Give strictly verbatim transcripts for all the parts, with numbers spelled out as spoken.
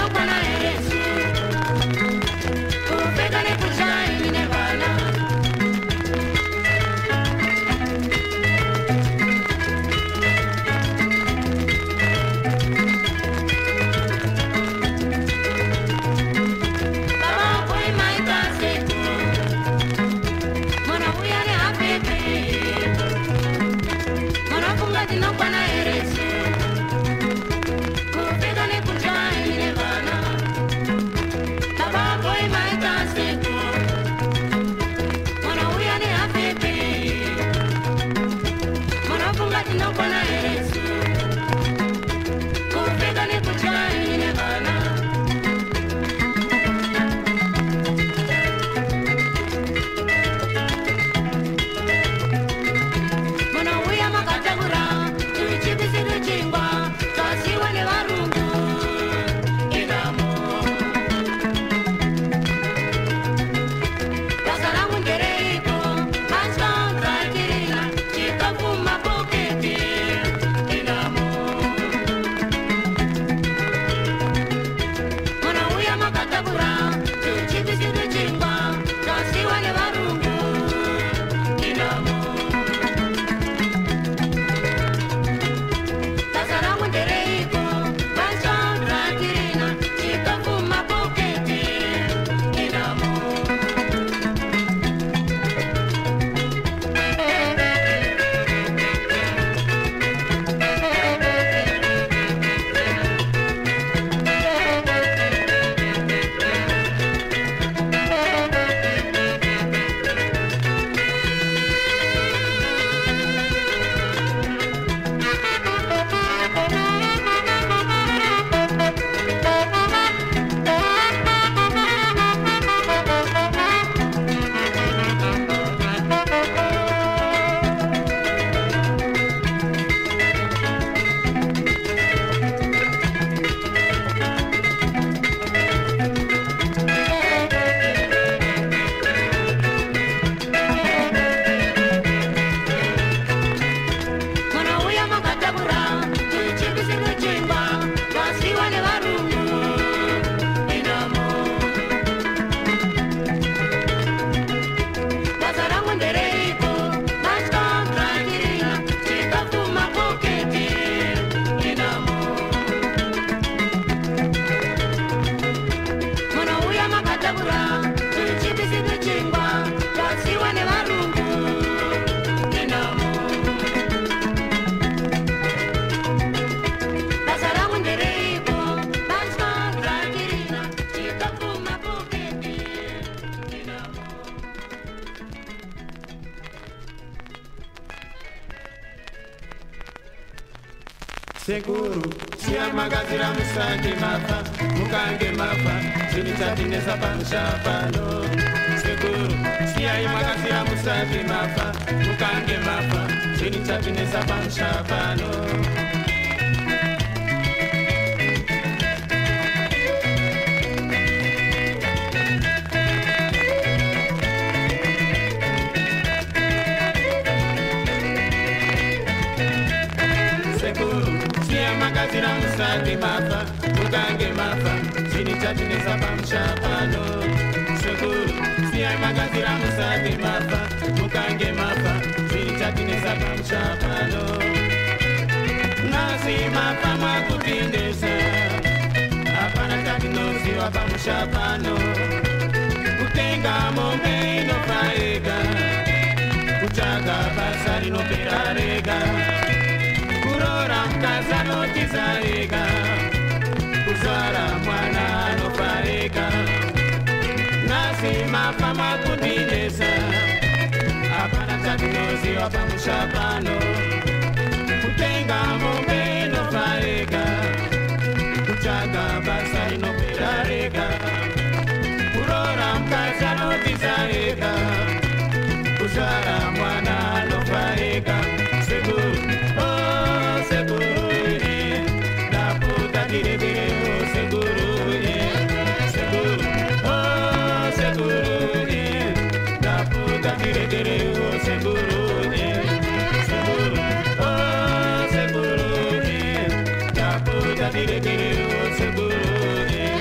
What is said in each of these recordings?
Seguro, se a magazira musaki mafa, mukange mafa, zvinitati nesapamushapano. Seguro, se a magazira musaki mafa, mukange mafa, zvinitati nesapamushapano. Magazira musaki mafa, mukange mafa, zvinitati nesapamushapano. Seguro, siya magazira musaki mafa, mukange mafa, zvinitati nesapamushapano. Nasi mafa makupindesa, hapana chatinoziva pamushapano. Kutenga mombe inofaika, kutsvaga basa rinopera rega. Kurora mkazi anotizarika, kuzvara mwana anofarika. Nasi mafa makundinesa, hapana chatinoziva pamushapano. Kutenga mombe inofarika, kutsvaga basa rinopera rega. Kurora mkazi anotizarika, kuzvara mwana anofarika. Seguro, oh seguro, eh, da puta dire dire, oh seguro, eh, seguro, oh seguro, eh, da puta dire dire, oh seguro, eh, seguro, oh seguro, eh, da puta dire dire, oh seguro, eh.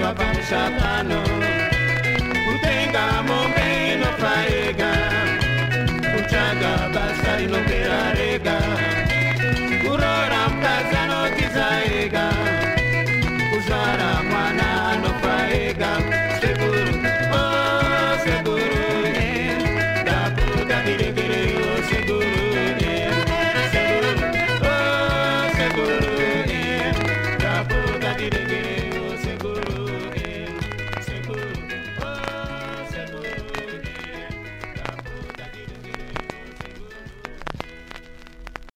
nosiwa pamushapano kutenga mombe inofaika kutsvaga basa rinopera.